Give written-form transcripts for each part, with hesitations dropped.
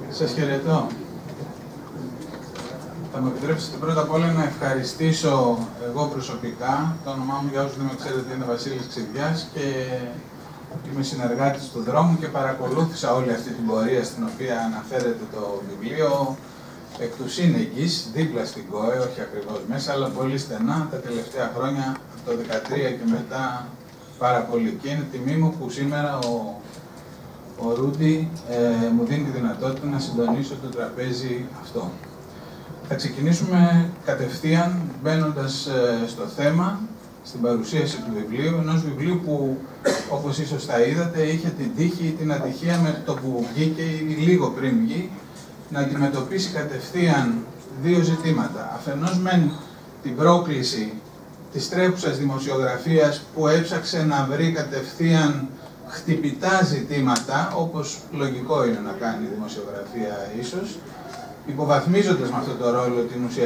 Σας χαιρετώ. Θα μου επιτρέψετε πρώτα απ' όλα να ευχαριστήσω εγώ προσωπικά. Το όνομά μου, για όσους δεν με ξέρετε, είναι Βασίλης Ξηδιάς και είμαι συνεργάτης του δρόμου και παρακολούθησα όλη αυτή την πορεία στην οποία αναφέρεται το βιβλίο εκ του σύνεγγυς, δίπλα στην ΚΟΕ, όχι ακριβώς μέσα, αλλά πολύ στενά τα τελευταία χρόνια, από το 2013 και μετά πάρα πολύ. Και είναι τιμή μου που σήμερα ο Ρούντι μου δίνει τη δυνατότητα να συντονίσω το τραπέζι αυτό. Θα ξεκινήσουμε κατευθείαν μπαίνοντας στο θέμα, στην παρουσίαση του βιβλίου, ενός βιβλίου που, όπως ίσως θα είδατε, είχε την τύχη ή την ατυχία με το που βγήκε ή λίγο πριν βγει, να αντιμετωπίσει κατευθείαν δύο ζητήματα. Αφενός μεν την πρόκληση της τρέχουσας δημοσιογραφίας που έψαξε να βρει κατευθείαν χτυπητά ζητήματα, όπως λογικό είναι να κάνει η δημοσιογραφία ίσως, υποβαθμίζοντας με αυτό το ρόλο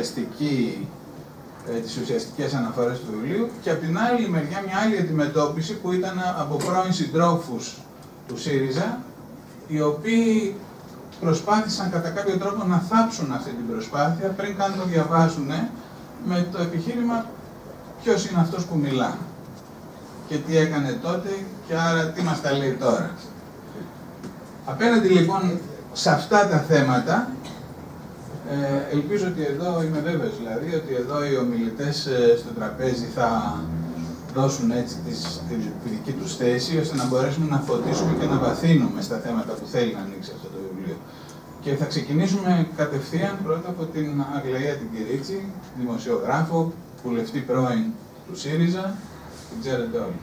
τις ουσιαστικές αναφορές του βιβλίου, και από την άλλη μεριά μια άλλη αντιμετώπιση που ήταν από πρώην συντρόφους του ΣΥΡΙΖΑ, οι οποίοι προσπάθησαν κατά κάποιο τρόπο να θάψουν αυτή την προσπάθεια πριν καν το διαβάσουν, με το επιχείρημα ποιος είναι αυτός που μιλά και τι έκανε τότε και άρα τι μας τα λέει τώρα. Απέναντι λοιπόν σε αυτά τα θέματα, ελπίζω ότι εδώ, είμαι βέβαιος δηλαδή, ότι εδώ οι ομιλητές στο τραπέζι θα δώσουν έτσι τη δική τους θέση, ώστε να μπορέσουμε να φωτίσουμε και να βαθύνουμε στα θέματα που θέλει να ανοίξει αυτό το βιβλίο. Και θα ξεκινήσουμε κατευθείαν πρώτα από την Αγλαία την Κυρίτσι, δημοσιογράφο, βουλευτή πρώην του ΣΥΡΙΖΑ, την ξέρετε όλοι.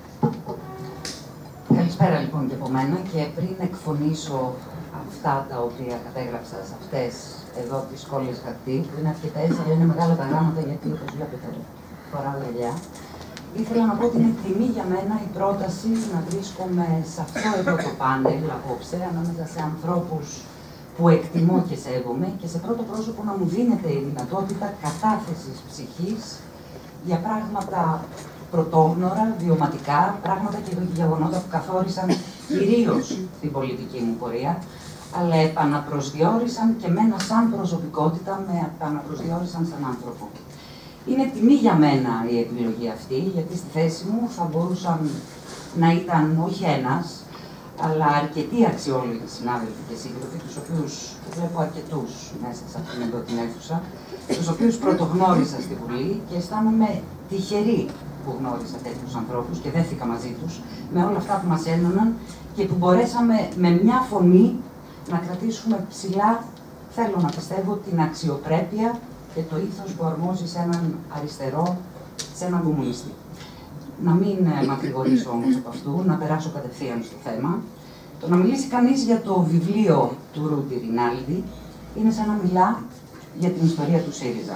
Καλησπέρα λοιπόν και από μένα, και πριν εκφωνήσω αυτά τα οποία κατέγραψα σε αυτές εδώ τις κόλλες χαρτί, που είναι αρκετές, αλλά είναι μεγάλα τα γράμματα γιατί, όπως βλέπετε, φοράω γυαλιά. Ήθελα να πω ότι είναι τιμή για μένα η πρόταση να βρίσκομαι σε αυτό εδώ το πάνελ απόψε, ανάμεσα σε ανθρώπους που εκτιμώ και σέβομαι, και σε πρώτο πρόσωπο να μου δίνεται η δυνατότητα κατάθεσης ψυχής για πράγματα πρωτόγνωρα, βιωματικά, πράγματα και γεγονότα που καθόρισαν κυρίως την πολιτική μου πορεία, αλλά επαναπροσδιορίσαν και μένα σαν προσωπικότητα, με επαναπροσδιορίσαν σαν άνθρωπο. Είναι τιμή για μένα η επιλογή αυτή, γιατί στη θέση μου θα μπορούσαν να ήταν όχι ένας, αλλά αρκετοί αξιόλογοι συνάδελφοι και σύντροφοι, τους οποίους βλέπω αρκετούς μέσα σε αυτήν εδώ την αίθουσα, τους οποίους πρωτογνώρισα στη Βουλή και αισθάνομαι τυχερή που γνώρισα τέτοιους ανθρώπους και δέθηκα μαζί τους με όλα αυτά που μας ένωναν και που μπορέσαμε με μια φωνή να κρατήσουμε ψηλά, θέλω να πιστεύω, την αξιοπρέπεια και το ήθος που αρμόζει σε έναν αριστερό, σε έναν κομμουνιστή. Να μην μακρηγορήσω όμως από αυτού, να περάσω κατευθείαν στο θέμα. Το να μιλήσει κανείς για το βιβλίο του Ρούντι Ρινάλντι είναι σαν να μιλά για την ιστορία του ΣΥΡΙΖΑ.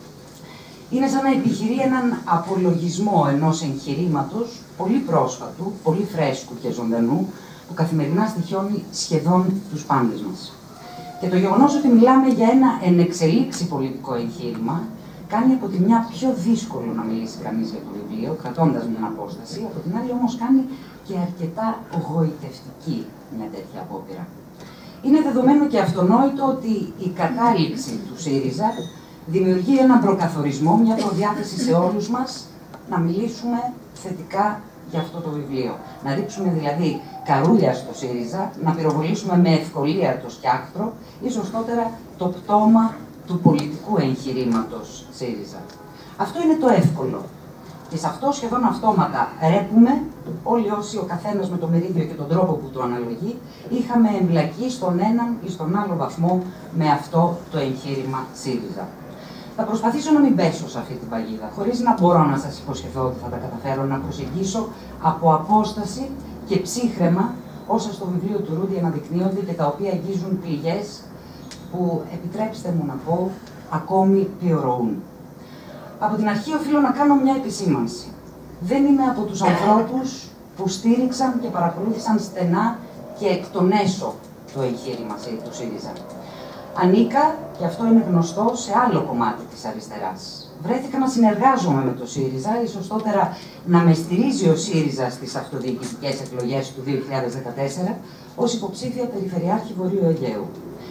Είναι σαν να επιχειρεί έναν απολογισμό ενός εγχειρήματος πολύ πρόσφατου, πολύ φρέσκου και ζωντανού, που καθημερινά στοιχιώνει σχεδόν τους πάντες μας. Και το γεγονός ότι μιλάμε για ένα ενεξελίξει πολιτικό εγχείρημα κάνει από τη μια πιο δύσκολο να μιλήσει κανείς για το βιβλίο, κρατώντας μια απόσταση, από την άλλη όμως κάνει και αρκετά γοητευτική μια τέτοια απόπειρα. Είναι δεδομένο και αυτονόητο ότι η κατάληξη του ΣΥΡΙΖΑ δημιουργεί έναν προκαθορισμό, μια προδιάθεση σε όλους μας να μιλήσουμε θετικά για αυτό το βιβλίο. Να ρίξουμε δηλαδή καρούλια στο ΣΥΡΙΖΑ, να πυροβολήσουμε με ευκολία το σκιάχτρο ή σωστότερα το πτώμα του πολιτικού εγχειρήματος ΣΥΡΙΖΑ. Αυτό είναι το εύκολο. Και σε αυτό σχεδόν αυτόματα ρέπουμε όλοι όσοι, ο καθένας με το μερίδιο και τον τρόπο που του αναλογεί, είχαμε εμπλακεί στον έναν ή στον άλλο βαθμό με αυτό το εγχείρημα ΣΥΡΙΖΑ. Θα προσπαθήσω να μην πέσω σε αυτή την παγίδα, χωρίς να μπορώ να σας υποσχεθώ ότι θα τα καταφέρω να προσεγγίσω από απόσταση και ψύχραιμα όσα στο βιβλίο του Ρούντι αναδεικνύονται και τα οποία αγγίζουν πληγές που, επιτρέψτε μου να πω, ακόμη πληρωούν. Από την αρχή οφείλω να κάνω μια επισήμανση. Δεν είμαι από τους ανθρώπους που στήριξαν και παρακολούθησαν στενά και εκ των έσω το εγχείρημα του ΣΥΡΙΖΑ. Ανήκα, και αυτό είναι γνωστό, σε άλλο κομμάτι της αριστεράς. Βρέθηκα να συνεργάζομαι με το ΣΥΡΙΖΑ, ή σωστότερα να με στηρίζει ο ΣΥΡΙΖΑ στις αυτοδιοικητικές εκλογές του 2014 ως υποψήφια Περιφερειάρχη Βορείου Αιγαίου.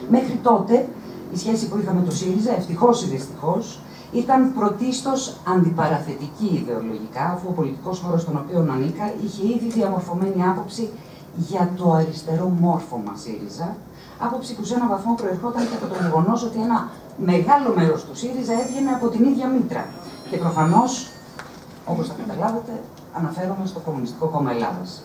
Μέχρι τότε, η σχέση που είχαμε με το ΣΥΡΙΖΑ, ευτυχώς ή δυστυχώς, ήταν πρωτίστως αντιπαραθετική ιδεολογικά, αφού ο πολιτικός χώρος στον οποίο ανήκα είχε ήδη διαμορφωμένη άποψη για το αριστερό μόρφωμα ΣΥΡΙΖΑ, άποψη που σε έναν βαθμό προερχόταν και από το γεγονός ότι ένα μεγάλο μέρος του ΣΥΡΙΖΑ έβγαινε από την ίδια μήτρα. Και προφανώς, όπως θα καταλάβετε, αναφέρομαι στο Κομμουνιστικό Κόμμα Ελλάδας.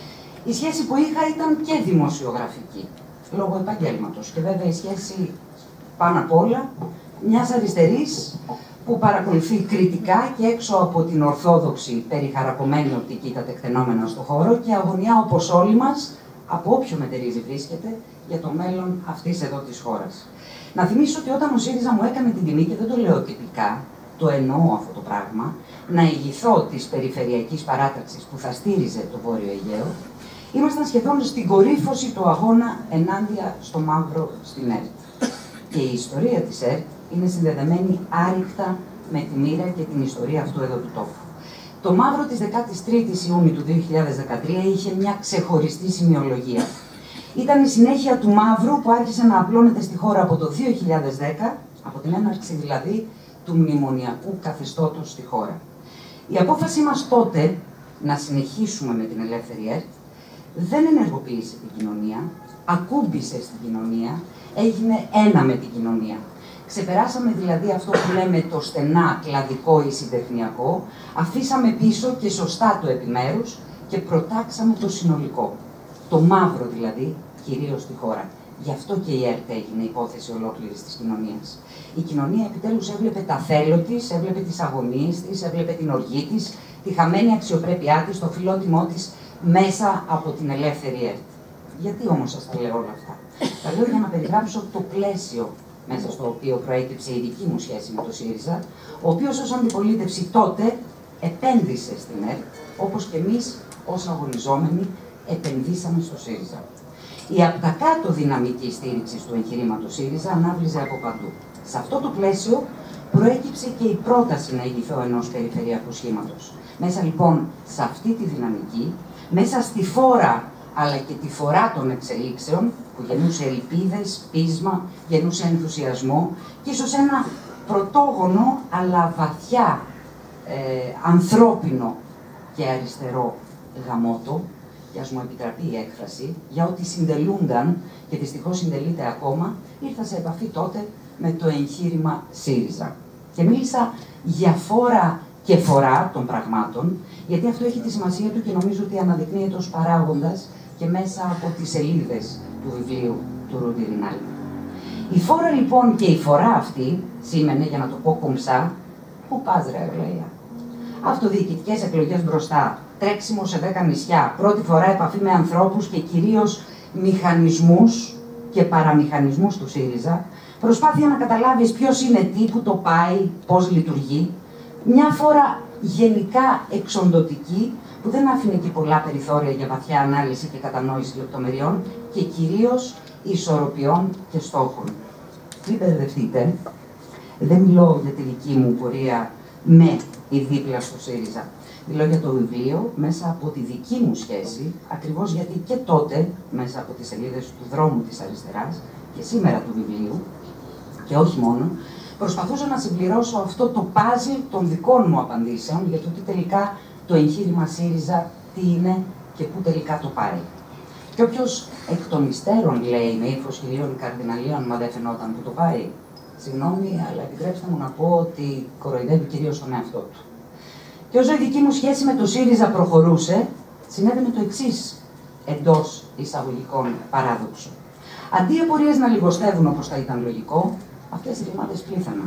Η σχέση που είχα ήταν και δημοσιογραφική, λόγω επαγγέλματος. Και βέβαια η σχέση πάνω απ' όλα μιας αριστερής που παρακολουθεί κριτικά και έξω από την ορθόδοξη περιχαρακωμένη οπτική τα τεκτενόμενα στο χώρο και αγωνιά όπως όλοι μας, από όποιο μετερίζει βρίσκεται, για το μέλλον αυτής εδώ της χώρας. Να θυμίσω ότι όταν ο ΣΥΡΙΖΑ μου έκανε την τιμή, και δεν το λέω τυπικά, το εννοώ αυτό το πράγμα, να ηγηθώ της περιφερειακής παράταξης που θα στήριζε το Βόρειο Αιγαίο, ήμασταν σχεδόν στην κορύφωση του αγώνα ενάντια στο μαύρο στην ΕΡΤ. Και η ιστορία της ΕΡΤ είναι συνδεδεμένη άρρηκτα με τη μοίρα και την ιστορία αυτού εδώ του τόπου. Το μαύρο της 13ης Ιούνιου του 2013 είχε μια ξεχωριστή σημειολογία. Ήταν η συνέχεια του μαύρου που άρχισε να απλώνεται στη χώρα από το 2010, από την έναρξη δηλαδή του μνημονιακού καθεστώτος στη χώρα. Η απόφασή μας τότε να συνεχίσουμε με την ελεύθερη ΕΡΤ δεν ενεργοποίησε την κοινωνία, ακούμπησε στην κοινωνία, έγινε ένα με την κοινωνία. Ξεπεράσαμε δηλαδή αυτό που λέμε το στενά κλαδικό ή συντεχνιακό, αφήσαμε πίσω και σωστά το επιμέρους και προτάξαμε το συνολικό. Το μαύρο δηλαδή, κυρίως στη χώρα. Γι' αυτό και η ΕΡΤ έγινε υπόθεση ολόκληρης της κοινωνίας. Η κοινωνία επιτέλους έβλεπε τα θέλω της, έβλεπε τις αγωνίες της, έβλεπε την οργή της, τη χαμένη αξιοπρέπειά της, το φιλότιμό της μέσα από την ελεύθερη ΕΡΤ. Γιατί όμως σας τα λέω όλα αυτά? Τα λέω για να περιγράψω το πλαίσιο μέσα στο οποίο προέκυψε η δική μου σχέση με το ΣΥΡΙΖΑ, ο οποίος ως αντιπολίτευση τότε επένδυσε στην ΕΡΤ, όπως και εμείς ως αγωνιζόμενοι επενδύσαμε στο ΣΥΡΙΖΑ. Η απ' τα κάτω δυναμική στήριξη του εγχειρήματος ΣΥΡΙΖΑ ανάβλυζε από παντού. Σε αυτό το πλαίσιο προέκυψε και η πρόταση να ηγηθώ ενός περιφερειακού σχήματος. Μέσα λοιπόν σε αυτή τη δυναμική, μέσα στη φόρα αλλά και τη φορά των εξελίξεων, που γεννούσε ελπίδες, πείσμα, γεννούσε ενθουσιασμό και ίσως ένα πρωτόγονο αλλά βαθιά ανθρώπινο και αριστερό γαμότο, και ας μου επιτραπεί η έκφραση, για ό,τι συντελούνταν και δυστυχώς συντελείται ακόμα, ήρθα σε επαφή τότε με το εγχείρημα ΣΥΡΙΖΑ. Και μίλησα για φόρα και φορά των πραγμάτων, γιατί αυτό έχει τη σημασία του και νομίζω ότι αναδεικνύεται ως παράγοντας και μέσα από τις σελίδες του βιβλίου του Ρούντι Ρινάλντι. Η φόρα λοιπόν και η φορά αυτή σήμαινε, για να το πω κομψά, πού πας ρε Αγλαία. Αυτοδιοικητικές εκλογές μπροστά, τρέξιμο σε 10 νησιά, πρώτη φορά επαφή με ανθρώπους και κυρίως μηχανισμούς και παραμηχανισμούς του ΣΥΡΙΖΑ, προσπάθεια να καταλάβεις ποιος είναι τι, που το πάει, πώς λειτουργεί. Μια φόρα γενικά εξοντωτική, που δεν άφηνε και πολλά περιθώρια για βαθιά ανάλυση και κατανόηση λεπτομεριών και κυρίως ισορροπιών και στόχων. Μην μπερδευτείτε, δεν μιλώ για τη δική μου πορεία με ή δίπλα στο ΣΥΡΙΖΑ. Μιλώ για το βιβλίο μέσα από τη δική μου σχέση, ακριβώς γιατί και τότε, μέσα από τις σελίδες του δρόμου της αριστεράς και σήμερα του βιβλίου, και όχι μόνο, προσπαθούσα να συμπληρώσω αυτό το πάζλ των δικών μου απαντήσεων για το τι τελικά το εγχείρημα ΣΥΡΙΖΑ τι είναι και πού τελικά το πάει. Και όποιος εκ των υστέρων λέει με ύφος χιλίων καρδιναλίων, μα δεν φαινόταν που το πάει. Συγγνώμη, αλλά επιτρέψτε μου να πω ότι κοροϊδεύει κυρίως τον εαυτό του. Και όσο η δική μου σχέση με το ΣΥΡΙΖΑ προχωρούσε, συνέβαινε το εξής εντός εισαγωγικών παράδοξο. Αντί οι απορίες να λιγοστεύουν όπως θα ήταν λογικό, αυτές οι ρημάδες πλήθαναν.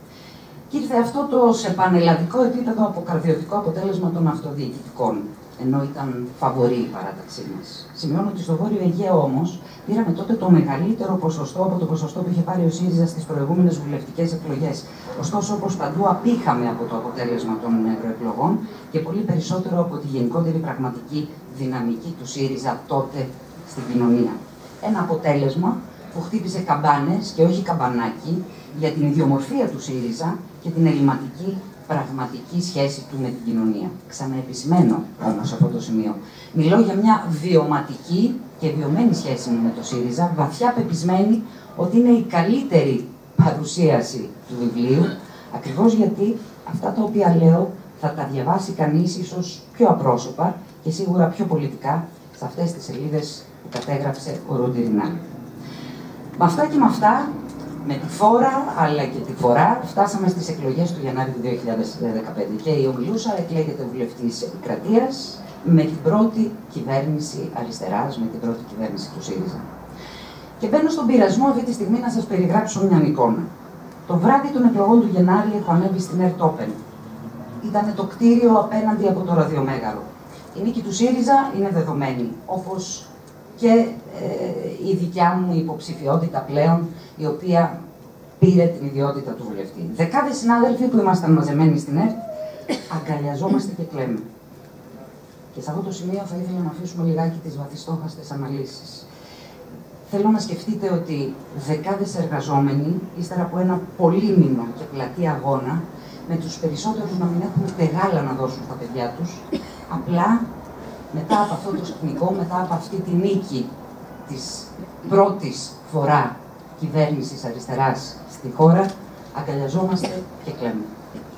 Και ήρθε αυτό το σε πανελλαδικό επίπεδο αποκαρδιωτικό αποτέλεσμα των αυτοδιοικητικών, ενώ ήταν φαβορή η παράταξή μας. Σημειώνω ότι στο Βόρειο Αιγαίο όμως πήραμε τότε το μεγαλύτερο ποσοστό από το ποσοστό που είχε πάρει ο ΣΥΡΙΖΑ στις προηγούμενες βουλευτικές εκλογές. Ωστόσο, όπως παντού, απήχαμε από το αποτέλεσμα των ευρωεκλογών και πολύ περισσότερο από τη γενικότερη πραγματική δυναμική του ΣΥΡΙΖΑ τότε στην κοινωνία. Ένα αποτέλεσμα που χτύπησε καμπάνες και όχι καμπανάκι για την ιδιομορφία του ΣΥΡΙΖΑ και την ελληματική πραγματική σχέση του με την κοινωνία. Ξαναεπισημένω όμως αυτό το σημείο. Μιλώ για μια βιωματική και βιωμένη σχέση μου με το ΣΥΡΙΖΑ, βαθιά πεπισμένη ότι είναι η καλύτερη παρουσίαση του βιβλίου, ακριβώς γιατί αυτά τα οποία λέω θα τα διαβάσει κανείς ίσως πιο απρόσωπα και σίγουρα πιο πολιτικά σε αυτές τις σελίδες που κατέγραψε ο Ρούντι Ρινάλ. Με αυτά και με αυτά, με τη φόρα αλλά και τη φορά, φτάσαμε στις εκλογές του Γενάρη του 2015 και η ομιλούσα εκλέγεται βουλευτής επικρατείας με την πρώτη κυβέρνηση αριστεράς, με την πρώτη κυβέρνηση του ΣΥΡΙΖΑ. Και μπαίνω στον πειρασμό αυτή τη στιγμή να σας περιγράψω μια εικόνα. Το βράδυ των εκλογών του Γενάρη έχω ανέβει στην Ερτόπεν. Ήταν το κτίριο απέναντι από το ραδιομέγαρο. Η νίκη του ΣΥΡΙΖΑ είναι δεδομένη, όπως και η δικιά μου υποψηφιότητα πλέον, η οποία πήρε την ιδιότητα του βουλευτή. Δεκάδες συνάδελφοι που ήμασταν μαζεμένοι στην ΕΡΤ, αγκαλιαζόμαστε και κλαίμε. Και σε αυτό το σημείο θα ήθελα να αφήσουμε λιγάκι τις βαθιστόχαστες αναλύσεις. Θέλω να σκεφτείτε ότι δεκάδες εργαζόμενοι, ύστερα από ένα πολύμηνο και πλατή αγώνα, με τους περισσότερους να μην έχουν ούτε γάλα να δώσουν στα παιδιά τους, απλά μετά από αυτό το σκηνικό, μετά από αυτή τη νίκη της πρώτης φορά κυβέρνησης αριστεράς στη χώρα, αγκαλιαζόμαστε και κλαίμε.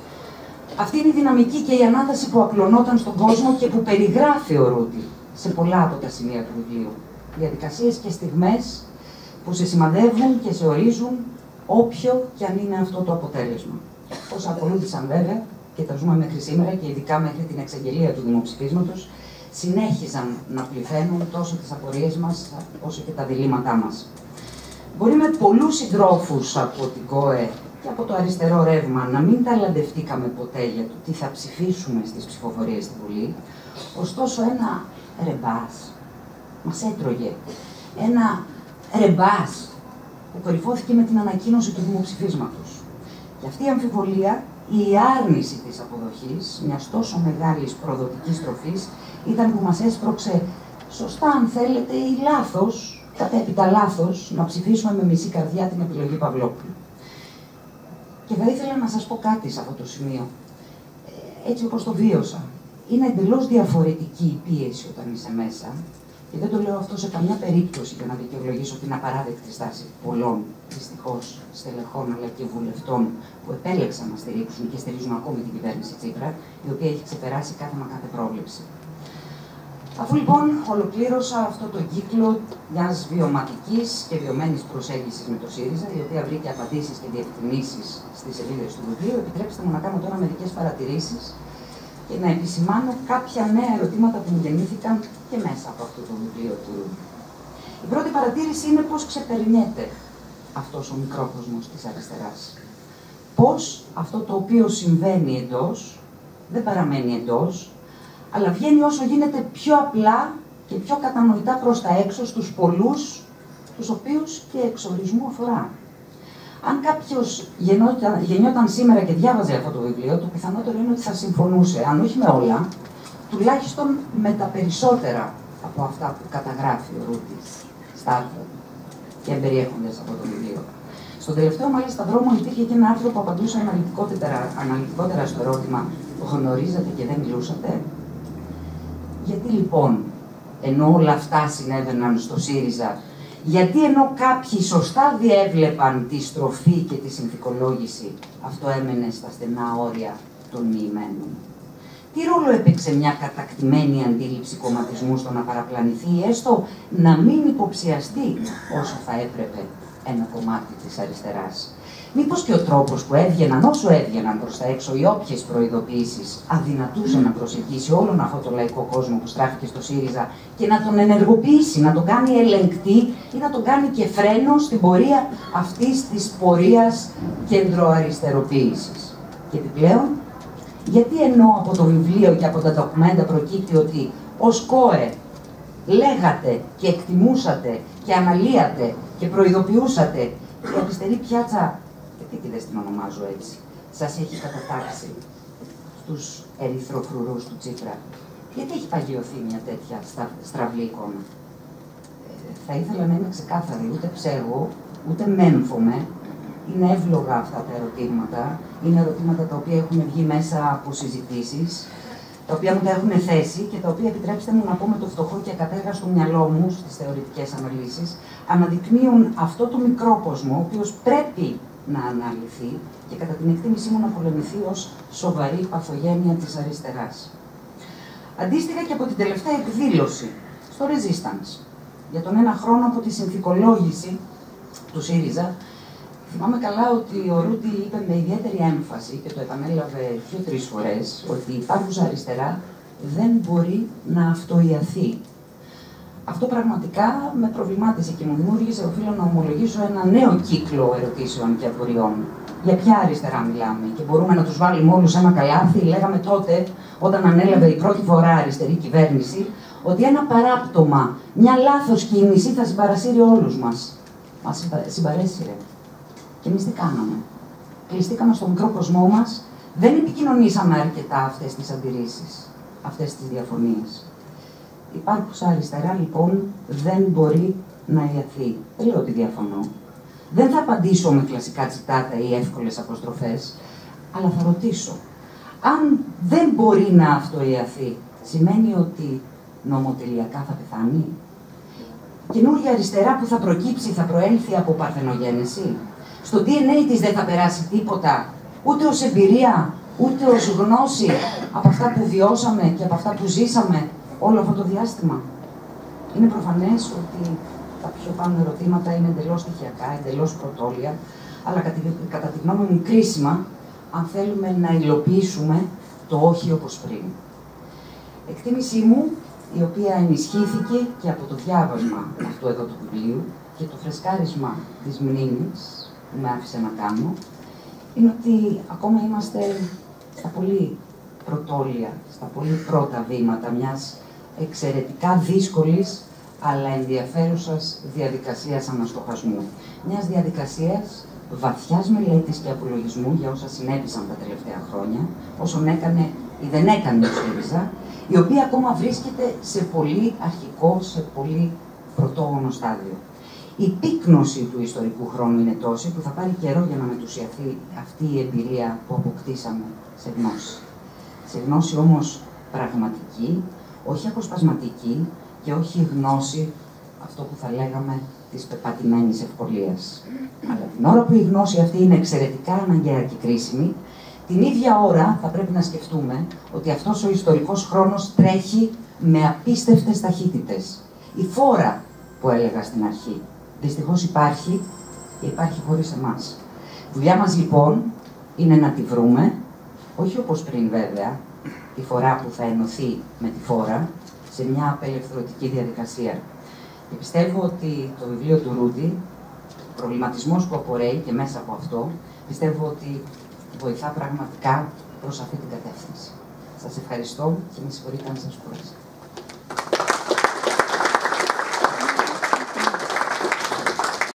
Αυτή είναι η δυναμική και η ανάταση που απλωνόταν στον κόσμο και που περιγράφει ο Ρούντι σε πολλά από τα σημεία του βιβλίου. Διαδικασίες και στιγμές που σε σημαδεύουν και σε ορίζουν όποιο και αν είναι αυτό το αποτέλεσμα. Όσα ακολούθησαν βέβαια και τα ζούμε μέχρι σήμερα και ειδικά μέχρι την εξαγγελία του δημοψηφίσματος, συνέχιζαν να πληθαίνουν τόσο τις απορίες μας όσο και τα διλήμματά μας. Μπορεί με πολλούς συντρόφους από την ΚΟΕ και από το αριστερό ρεύμα να μην ταλαντευτήκαμε ποτέ για το τι θα ψηφίσουμε στις ψηφοφορίες στη Βουλή, ωστόσο ένα ρεμπάς μας έτρωγε. Ένα ρεμπάς που κορυφώθηκε με την ανακοίνωση του δημοψηφίσματος. Και αυτή η αμφιβολία, η άρνηση της αποδοχής μιας τόσο μεγάλης προδοτικής στροφής ήταν που μας έσπρωξε σωστά, αν θέλετε, ή λάθος, κατά έπειτα λάθος, να ψηφίσουμε με μισή καρδιά την επιλογή Παυλόπουλου. Και θα ήθελα να σας πω κάτι σε αυτό το σημείο, έτσι όπως το βίωσα. Είναι εντελώς διαφορετική η πίεση όταν είσαι μέσα, και δεν το λέω αυτό σε καμιά περίπτωση για να δικαιολογήσω την απαράδεκτη στάση πολλών, δυστυχώς, στελεχών αλλά και βουλευτών που επέλεξαν να στηρίξουν και στηρίζουν ακόμη την κυβέρνηση Τσίπρα, η οποία έχει ξεπεράσει κάθε πρόβλεψη. Αφού λοιπόν ολοκλήρωσα αυτό το κύκλο μιας βιωματικής και βιωμένης προσέγγισης με το ΣΥΡΙΖΑ, η οποία βρήκε απαντήσεις και διευκρινήσεις στις σελίδες του βιβλίου, επιτρέψτε μου να κάνω τώρα μερικές παρατηρήσεις και να επισημάνω κάποια νέα ερωτήματα που μου γεννήθηκαν και μέσα από αυτό το βιβλίο του Ρούντι. Η πρώτη παρατήρηση είναι πώς ξεπερνιέται αυτός ο μικρόκοσμος της αριστεράς. Πώς αυτό το οποίο συμβαίνει εντός δεν παραμένει εντός, αλλά βγαίνει όσο γίνεται πιο απλά και πιο κατανοητά προς τα έξω στους πολλούς, τους οποίους και εξορισμού αφορά. Αν κάποιος γεννιόταν σήμερα και διάβαζε αυτό το βιβλίο, το πιθανότερο είναι ότι θα συμφωνούσε, αν όχι με όλα, τουλάχιστον με τα περισσότερα από αυτά που καταγράφει ο Ρούντι στα άρθρα και εμπεριέχονται σε αυτό το βιβλίο. Στον τελευταίο μάλιστα δρόμο υπήρχε και ένα άρθρο που απαντούσε αναλυτικότερα στο ερώτημα «Το γνωρίζατε και δεν μιλούσατε?» Γιατί λοιπόν, ενώ όλα αυτά συνέβαιναν στο ΣΥΡΙΖΑ, γιατί ενώ κάποιοι σωστά διέβλεπαν τη στροφή και τη συνθηκολόγηση, αυτό έμενε στα στενά όρια των μοιημένων? Τι ρόλο έπαιξε μια κατακτημένη αντίληψη κομματισμού στο να παραπλανηθεί ή έστω να μην υποψιαστεί όσο θα έπρεπε ένα κομμάτι της αριστεράς? Μήπως και ο τρόπος που έβγαιναν όσο έβγαιναν προς τα έξω οι όποιες προειδοποιήσεις αδυνατούσε να προσεγγίσει όλον αυτό το λαϊκό κόσμο που στράφηκε στο ΣΥΡΙΖΑ και να τον ενεργοποιήσει, να τον κάνει ελεγκτή ή να τον κάνει και φρένο στην πορεία αυτής της πορείας κεντροαριστεροποίησης? Και επιπλέον, γιατί ενώ από το βιβλίο και από τα ντοκουμέντα προκύπτει ότι ως ΚΟΕ λέγατε και εκτιμούσατε και αναλύατε και προειδοποιούσατε, η αριστερή πιάτσα, γιατί δεν την ονομάζω έτσι, σας έχει κατατάξει στους ερυθροφρουρούς του Τσίπρα? Γιατί έχει παγιωθεί μια τέτοια στραβλή εικόνα? Θα ήθελα να είμαι ξεκάθαρη, ούτε ψέγω, ούτε μέμφωμαι, Είναι εύλογα αυτά τα ερωτήματα. Είναι ερωτήματα τα οποία έχουν βγει μέσα από συζητήσεις, τα οποία μου τα έχουν θέσει και τα οποία, επιτρέψτε μου να πω με το φτωχό και ακατέργαστο μυαλό μου στις θεωρητικές αναλύσεις, αναδεικνύουν αυτό το μικρό κόσμο, ο οποίος πρέπει να αναλυθεί και κατά την εκτίμησή μου να πολεμηθεί ως σοβαρή παθογένεια της αριστεράς. Αντίστοιχα και από την τελευταία εκδήλωση στο Resistance, για τον ένα χρόνο από τη συνθηκολόγηση του ΣΥΡΙΖΑ, θυμάμαι καλά ότι ο Ρούντι είπε με ιδιαίτερη έμφαση και το επανέλαβε 2-3 φορές ότι η υπάρχουσα αριστερά δεν μπορεί να αυτοϊαθεί. Αυτό πραγματικά με προβλημάτισε και μου δημιούργησε, οφείλω να ομολογήσω, ένα νέο κύκλο ερωτήσεων και απορριών. Για ποια αριστερά μιλάμε και μπορούμε να τους βάλουμε όλους σε ένα καλάθι? Λέγαμε τότε, όταν ανέλαβε η πρώτη φορά αριστερή κυβέρνηση, ότι ένα παράπτωμα, μια λάθος κίνηση θα συμπαρασύρει όλους μας. Μας συμπαρέσυρε. Και εμείς τι κάναμε? Κλειστήκαμε στο μικρό κοσμό μας, δεν επικοινωνήσαμε αρκετά αυτές τις αντιρρήσεις, αυτές τις διαφωνίες. Η υπάρχουσα αριστερά λοιπόν δεν μπορεί να ιαθεί. Δεν λέω ότι διαφωνώ. Δεν θα απαντήσω με κλασικά τσιτάτα ή εύκολες αποστροφές, αλλά θα ρωτήσω. Αν δεν μπορεί να αυτοϊαθεί, σημαίνει ότι νομοτελειακά θα πεθάνει? Καινούργια αριστερά που θα προκύψει, θα προέλθει από παρθενογένεση? Στο DNA της δεν θα περάσει τίποτα, ούτε ως εμπειρία, ούτε ως γνώση από αυτά που βιώσαμε και από αυτά που ζήσαμε όλο αυτό το διάστημα? Είναι προφανές ότι τα πιο πάνω ερωτήματα είναι εντελώς στοιχειακά, εντελώς πρωτόλια, αλλά κατά τη γνώμη μου κρίσιμα, αν θέλουμε να υλοποιήσουμε το όχι όπως πριν. Εκτίμησή μου, η οποία ενισχύθηκε και από το διάβασμα αυτού εδώ του βιβλίου και το φρεσκάρισμα της μνήμης που με άφησε να κάνω, είναι ότι ακόμα είμαστε στα πολύ πρωτόλια, στα πολύ πρώτα βήματα μιας εξαιρετικά δύσκολης αλλά ενδιαφέρουσας διαδικασίας αναστοχασμού. Μιας διαδικασίας βαθιάς μελέτης και απολογισμού για όσα συνέβησαν τα τελευταία χρόνια, όσον έκανε ή δεν έκανε ο ΣΥΡΙΖΑ, η οποία ακόμα βρίσκεται σε πολύ αρχικό, σε πολύ πρωτόγονο στάδιο. Η πύκνωση του ιστορικού χρόνου είναι τόση που θα πάρει καιρό για να μετουσιαθεί αυτή η εμπειρία που αποκτήσαμε σε γνώση. Σε γνώση όμως πραγματική, όχι αποσπασματική και όχι γνώση, αυτό που θα λέγαμε, της πεπατημένης ευκολίας. Αλλά την ώρα που η γνώση αυτή είναι εξαιρετικά αναγκαία και κρίσιμη, την ίδια ώρα θα πρέπει να σκεφτούμε ότι αυτός ο ιστορικός χρόνος τρέχει με απίστευτες ταχύτητες. Η φόρα που έλεγα στην αρχή, δυστυχώς υπάρχει και υπάρχει χωρίς εμάς. Η δουλειά μας λοιπόν είναι να τη βρούμε, όχι όπως πριν βέβαια, τη φορά που θα ενωθεί με τη φόρα, σε μια απελευθερωτική διαδικασία. Και πιστεύω ότι το βιβλίο του Ρούντι, ο προβληματισμός που απορρέει και μέσα από αυτό, πιστεύω ότι βοηθά πραγματικά προς αυτή την κατεύθυνση. Σας ευχαριστώ και με συγχωρείτε αν σας κούρασα.